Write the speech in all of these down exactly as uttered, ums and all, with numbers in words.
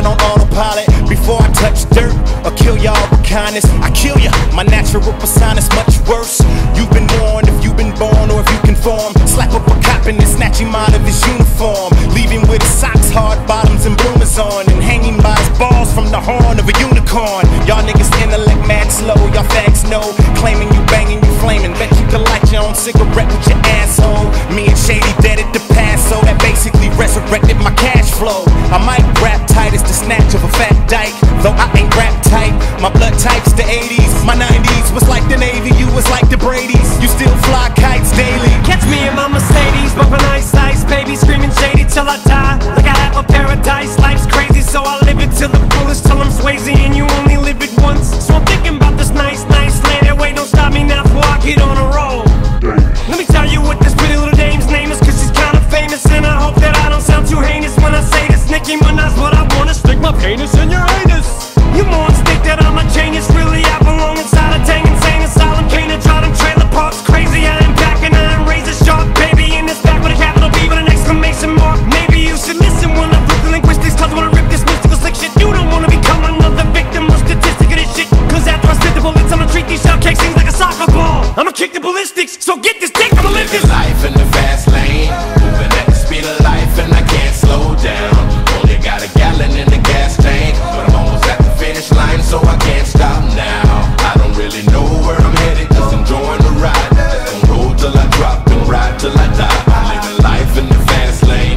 run on autopilot. Before I touch dirt or kill y'all with kindness, I kill ya. My natural persona's much worse. You've been warned if you've been born or if you conform. Slap up a cop and then snatch him out of his uniform. Leave him with his socks, hard bottoms and bloomers on, and hang him by his balls from the horn of a unicorn. Y'all niggas intellect mad slow, y'all fags know. Claiming you banging, you flaming. Bet you can light your own cigarette with your asshole. Me and Shady dead at the past, so that basically resurrected my cash flow. I might rap tight as the snatch of a fat dyke, though I ain't rap tight. My blood type's the eighties, my nineties was like the Navy, you was like the Brady's. You still fly kites daily. Catch me in my Mercedes, bumping ice ice, baby screaming Shady till I die. Like I have a paradise, life's crazy, so I live it till the fullest, till I'm Swayze, and you only live it once. So I'm thinking about this nice, nice lady. Wait, don't stop me now before I get on a roll. Let me tell you what this pretty little dame's name is, cause she's kinda famous, and I hope that I don't sound too heinous when I say this. Nicki Minaj, what I wanna stick my penis in your anus. You morons think that I'm a genius, really I belong inside a dang insane asylum. Can't draw them trailer parks crazy. I am back and I am razor sharp, baby in this back with a capital B with an exclamation mark. Maybe you should listen when I rip the linguistics, cause I wanna rip this mystical slick shit. You don't wanna become another victim or statistic of this shit, cause after I spit the bullets I'ma treat these shell cake things like a soccer ball. I'ma kick the ballistics, so get this dick, I'ma live this life in the fast lane, moving at the speed of life and I can't slow down. Only got a gallon in the gas tank, but I'm almost at the finish line, so I can't stop now. I don't really know where I'm headed, just enjoying the ride. Just gonna roll till I drop and ride till I die. I'm living life in the fast lane,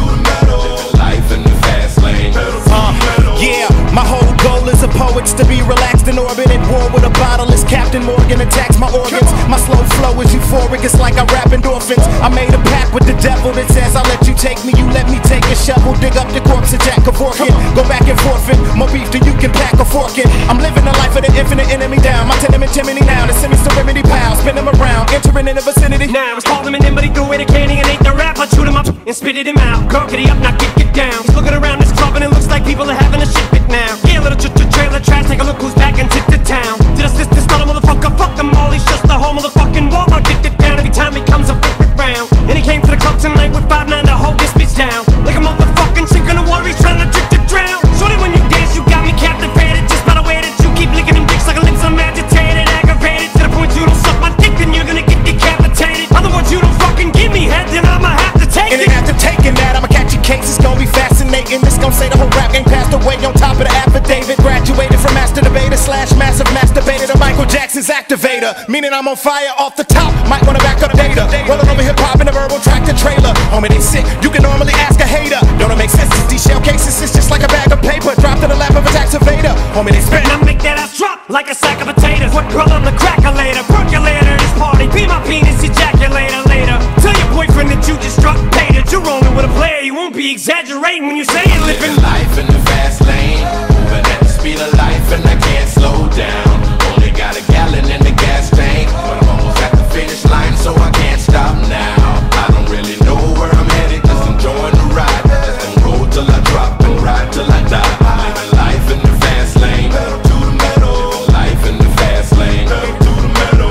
living life in the fast lane. Uh, yeah, my whole goal as a poet's to be relaxed in orbit at war with a bottle as Captain Morgan attacks my organs. My slow flow is euphoric, it's like I rap endorphins. I made a pact with the devil that says I'll let you take me, you let me take a shovel, dig up the corpse of Jack Kevorkian. Go back and forfeit, more beef than you can pack a fork in. I'm living the life of the infinite enemy down. My tenement chimney now, the semi-serenity pal. Spin them around, entering in the vicinity. Now it's called him an but he threw away the candy and ate the rap. I chewed him up and spitted him out. Girl, get up, now get, get down. He's looking around this club and it looks like people are having a shit fit now. Yeah, little trailer trash, take a look who's back into the town. Did I assist this little motherfucker? Fuck them all, he's just the whole motherfucking Walmart. Get it down every time he comes up round. And he came to the club tonight with five nine to hold this bitch down. Like a motherfucking sink in the water, he's trying to trick to drown. Shorty, when you dance, you got me captivated. Just by the way that you keep licking them dicks like a lips, I'm agitated, aggravated. To the point you don't suck my dick, then you're gonna get decapitated. Otherwise, you don't fucking give me head, then I'ma have to take and it. And after taking that, I'ma catch your case, it's gonna be fascinating. This gonna say the whole rap gang passed away on top of the affidavit. Graduated from master debater slash massive masturbator to Michael Jackson's activator. Meaning I'm on fire off the top, might wanna back up the data. Rolling over hip-hop in a verbal tractor trailer. Homie, they sick, you can normally ask a hater. Don't it make sense? These shell cases, it's just like a bag of paper dropped in the lap of a tax evader. Homie, they spit. And I make that ass drop like a sack of potatoes. What girl, I'm the crackulator, percolator, this party. Be my penis ejaculator later. Tell your boyfriend that you just struck paid it. You're rolling with a player, you won't be exaggerating when you say it. Living life in the fast lane, moving at the speed of life and I can't slow down. Only got a gallon in the gas tank, but I'm almost at the finish line, so I can't stop now. I don't really know where I'm headed, just enjoying the ride. Just gonna roll till I drop and ride till I die. I'm living life in the fast lane, pedal to the metal. Living life in the fast lane, pedal to the metal.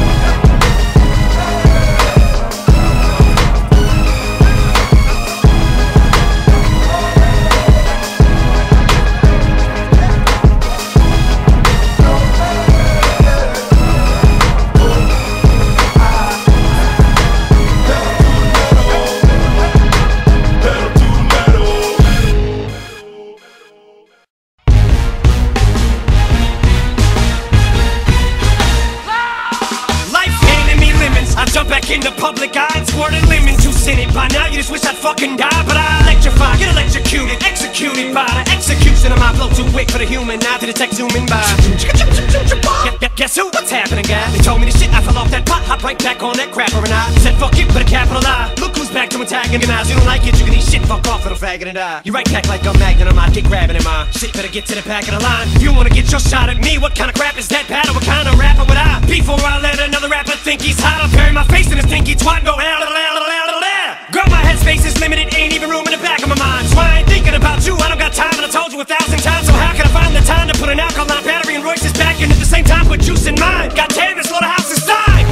in the public eye and squirted lemon juice in it. By now you just wish I'd fucking die, but I electrify, get electrocuted, executed by the execution of my flow too quick for the human eye to detect zooming by. Guess who? What's happening, guys? They told me the shit, I fell off that pot, hop right back on that crapper, and I said fuck it, but a capital I. Look who's back to antagonize. You don't like it, you can eat shit, fuck off, little faggot, and die. You right back like a magnet, I might get grabbing in my shit. Better get to the back of the line. If you wanna get your shot at me, what kind of crap is that? Battle, what kind of rapper would I? Before I let another rapper think he's hot, I'll bury my face in a stinky twat, go hell, hell, hell, hell, hell. Girl, my headspace is limited, ain't even room in the back of my mind. So I ain't thinking about you, I don't got time, and I told you a thousand times. So how can I find the time to put an alkaline battery in Royce's back and at the same time put juice in mine? God damn, this slaughterhouse is time!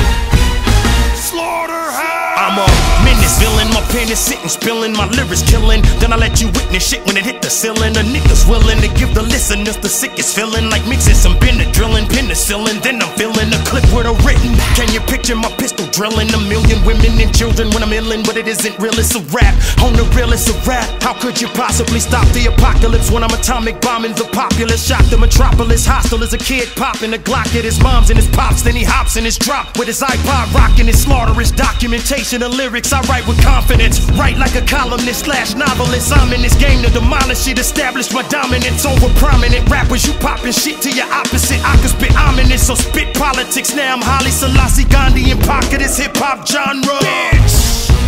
Slaughterhouse! I'm a menace, villain, my pen is sitting, spilling my lyrics, killing Then I let you witness shit when it hit the ceiling. The niggas willing to give the listeners the sickest feeling, like mixing some Benadryl, penicillin. Then I'm feeling a clip with a written. Can you picture my pistol drilling a million women and children when I'm illin'? But it isn't real, it's a rap. On the real, it's a rap. How could you possibly stop the apocalypse when I'm atomic bombing the populace? Shock the metropolis, hostile as a kid popping a Glock at his mom's and his pops. Then he hops in his drop with his iPod rocking his slaughterous documentation of lyrics. I write with confidence, write like a columnist slash novelist. I'm in this game to demolish it, establish my dominance over prominent rappers. You popping shit to your opposite. I can spit ominous, so spit politics. Now I'm Haile Selassie, Gandhi, and pocket this hip hop genre. Bitch.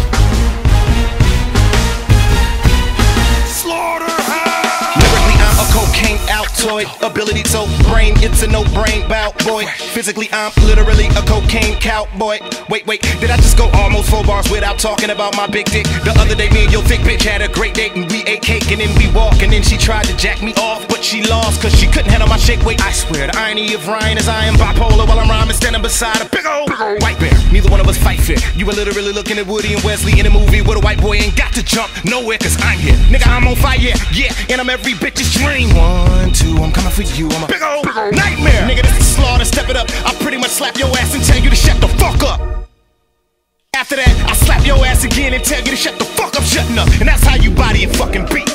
Lyrically, I'm a cocaine Altoid. Ability to brain, it's a no-brain bout, boy. Physically, I'm literally a cocaine cowboy. Wait, wait, did I just go almost four bars without talking about my big dick? The other day, me and your thick bitch had a great date, and we ate cake, and then we walked, and then she tried to jack me off, but she lost, cause she couldn't handle my shake weight. I swear, the irony of Ryan is I am bipolar while I'm rhyming, standing beside a big old, big old white bear. Neither one of us fight fair. You were literally looking at Woody and Wesley in a movie where a white boy ain't got to jump nowhere, cause I'm here. Nigga, I'm on fire, yeah, and I'm every bitch's dream. One, two, I'm coming for you, I'm a big old, big old nightmare. Nigga, this is slaughter, step it up. I pretty much slap your ass and tell you to shut the fuck up. After that, I slap your ass again and tell you to shut the fuck up, shutting up. And that's how you body and fucking beat.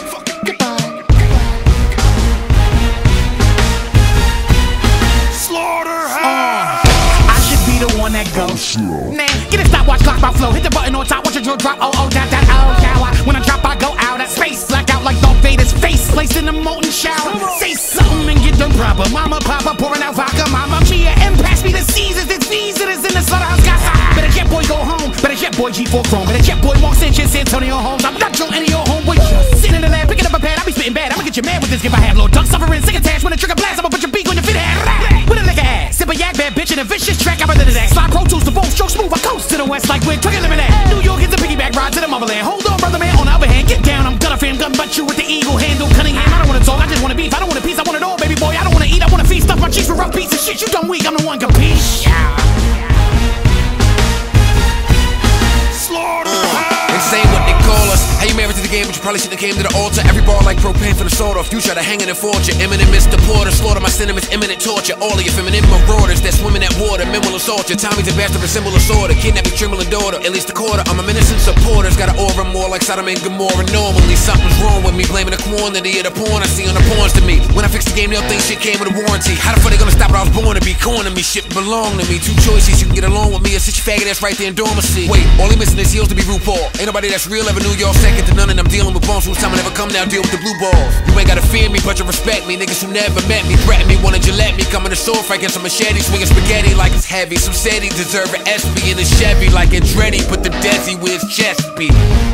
Uh, I should be the one that goes. Nah, get a stopwatch, clock my flow. Hit the button on top, watch your drill drop. Oh, oh, that, that, oh, shower. When I drop, I go out at space. Black out like Darth Vader's face. Placed in the molten shower. Say something and get done proper. Mama, papa, pouring out vodka. Mama, Mia, and pass me the Caesars. This visitors in the slaughterhouse got high. Better jet boy go home. Better jet boy G four Chrome. Better jet boy Mark Sanchez, Antonio Holmes. I'm not your any of your homeboy. Just sitting in the lab, picking up a pad. I be spitting bad. I'ma get you mad with this. If I have little duck suffering, sick attached. When the trigger blast, I'ma put your beak on your fit head. With a liquor ass. Sip a yak bad bitch in a vicious track. I'm under the that. Slide pro tools, the bones, stroke smooth. I coast to the west like we're trigger lemonade. New York is a piggyback ride to the motherland. Hold on, brother man. On the other hand, get down. I'm gonna fan gun butt you with the eagle handle. Cunningham. I don't wanna talk. I just wanna beef. I don't wanna peace. I want it all, baby boy. I don't wanna eat. I wanna feast. Stuff my cheeks with rough piece of shit. You dumb weak. I'm the one compete. Insane what they call us. How you married to the game, but you probably shouldn't have came to the altar. Every ball like propane for the sword off. You try to hang in and fortune. Imminent Mister Porter, slaughter my sentiments, imminent torture. All of your feminine marauders that swim in that water, men will assault you. Tommy's a bastard, a symbol of sorta. Kidnap your trembling daughter, at least a quarter. I'm a innocent supporters, got an aura more like Sodom and Gomorrah. Normally something's wrong with me, blaming the quantity of the porn I see on the porns to me. When I fix the game, they'll think shit came with a warranty. How the fuck they gonna stop what I was born to be? Corner me, shit belong to me. Two choices, you can get along with me or sit your faggot ass right there in dormancy. Wait, all he missing is heels to be RuPaul. Ain't nobody that's real ever knew y'all second to none, and I'm dealing with bones whose time will never come now. Deal with the blue balls. You ain't gotta fear me, but you respect me. Niggas who never met me, threaten me, wanna Gillette me. Coming to sword fight against a machete, swinging spaghetti like it's heavy. Some said he deserve an S P in a Chevy like Andretti. Put the Desi where his chest be.